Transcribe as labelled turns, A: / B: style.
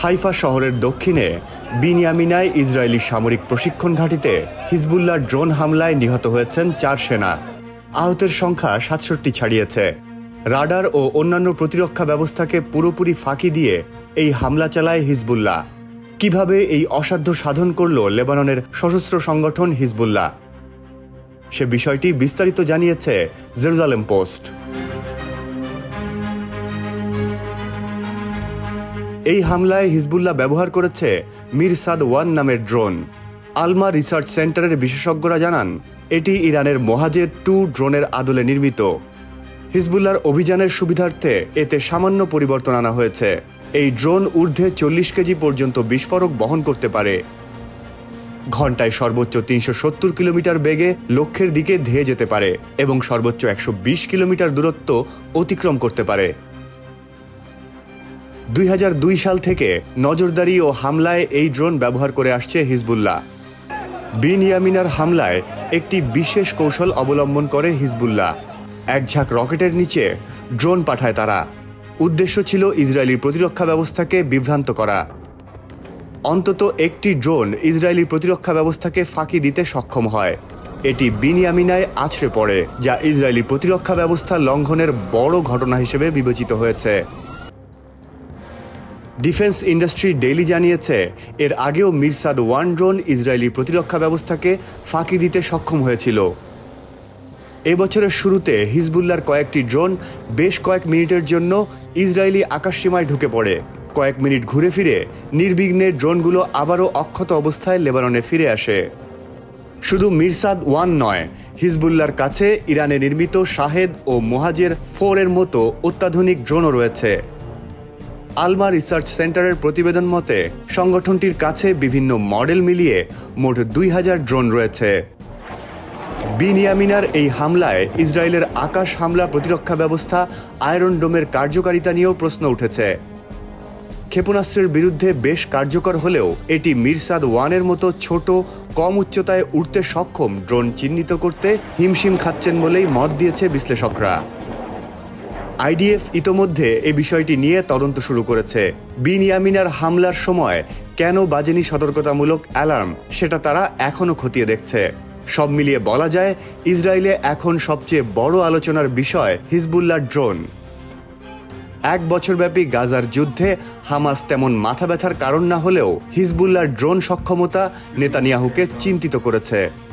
A: Haifa শহরের দক্ষিণে বিনিয়ামিনায় Israeli সামরিক প্রশিক্ষণ ঘাঁটিতে হিজবুল্লাহর ড্রোন হামলায় নিহত হয়েছেন 4 সেনা। আহতের সংখ্যা 67 ছাড়িয়েছে। রাডার ও অন্যান্য প্রতিরক্ষা ব্যবস্থাকে পুরোপুরি ফাঁকি দিয়ে এই হামলা চালায় হিজবুল্লাহ। কিভাবে এই অসাধ্য সাধন করল লেবাননের সশস্ত্র সংগঠন হিজবুল্লাহ, সে বিষয়টি বিস্তারিত জানিয়েছে জেরুজালেম পোস্ট। এই হামলায় হিজবুল্লাহ ব্যবহার করেছে মিরসাদ-1 নামের ড্রোন। আলমা রিসার্চ সেন্টারের বিশেষজ্ঞরা জানান, এটি ইরানের মোহাজের-2 ড্রোনের আদলে নির্মিত। হিজবুল্লাহর অভিযানের সুবিধার্থে এতে সামান্য পরিবর্তন আনা হয়েছে। এই ড্রোন ঊর্ধ্বে 40 কেজি পর্যন্ত বিস্ফোরক বহন করতে পারে। ঘণ্টায় সর্বোচ্চ 370 কিলোমিটার বেগে লক্ষ্যের দিকে ধেয়ে যেতে পারে এবং সর্বোচ্চ 120 কিলোমিটার দূরত্ব অতিক্রম করতে পারে। 2002 সাল থেকে নজরদারি ও হামলায় এই ড্রোন ব্যবহার করে আসছে হিজবুল্লাহ। বিনিয়ামিনার হামলায় একটি বিশেষ কৌশল অবলম্বন করে হিজবুল্লাহ। এক ঝাঁক রকেটের নিচে ড্রোন পাঠায় তারা। উদ্দেশ্য ছিল ইসরায়েলি প্রতিরক্ষা ব্যবস্থাকে বিভ্রান্ত করা। অন্তত একটি ড্রোন ইসরায়েলি প্রতিরক্ষা ব্যবস্থাকে ফাঁকি দিতে সক্ষম হয়। এটি বিনিয়ামিনায় আছড়ে পড়ে, যা ইসরায়েলি প্রতিরক্ষা ব্যবস্থা লঙ্ঘনের বড় ঘটনা হিসেবে বিবেচিত হয়েছে। ডিফেন্স ইন্ডাস্ট্রি ডেইলি জানিয়েছে, এর আগেও মিরসাদ-1 ড্রোন ইসরায়েলি প্রতিরক্ষা ব্যবস্থাকে ফাঁকি দিতে সক্ষম হয়েছিল। এবছরের শুরুতে হিজবুল্লাহর কয়েকটি ড্রোন বেশ কয়েক মিনিটের জন্য ইসরায়েলি আকাশসীমায় ঢুকে পড়ে। কয়েক মিনিট ঘুরে ফিরে নির্বিঘ্নে ড্রোনগুলো আবারও অক্ষত অবস্থায় লেবাননে ফিরে আসে। শুধু মিরসাদ-1 নয়, হিজবুল্লাহর কাছে ইরানে নির্মিত শাহেদ ও মোহাজের-4 এর মতো অত্যাধুনিক ড্রোনও রয়েছে। আলমা রিসার্চ সেন্টারের প্রতিবেদন মতে, সংগঠনটির কাছে বিভিন্ন মডেল মিলিয়ে মোট 2000 ড্রোন রয়েছে। বিনিয়ামিনার এই হামলায় ইসরায়েলের আকাশ হামলা প্রতিরক্ষা ব্যবস্থা আয়রন ডোমের কার্যকারিতা নিয়েও প্রশ্ন উঠেছে। ক্ষেপণাস্ত্রের বিরুদ্ধে বেশ কার্যকর হলেও এটি মিরসাদ-1 এর মতো ছোট, কম উচ্চতায় উঠতে সক্ষম ড্রোন চিহ্নিত করতে হিমশিম খাচ্ছেন বলেই মত দিয়েছে বিশ্লেষকরা। আইডিএফ ইতোমধ্যে এ বিষয়টি নিয়ে তদন্ত শুরু করেছে। বিনিয়ামিনার হামলার সময় কেন বাজেনি সতর্কতামূলক অ্যালার্ম, সেটা তারা এখনও খতিয়ে দেখছে। সব মিলিয়ে বলা যায়, ইসরায়েলে এখন সবচেয়ে বড় আলোচনার বিষয় হিজবুল্লাহর ড্রোন। 1 বছরব্যাপী গাজার যুদ্ধে হামাস তেমন মাথা ব্যথার কারণ না হলেও হিজবুল্লাহর ড্রোন সক্ষমতা নেতানিয়াহুকে চিন্তিত করেছে।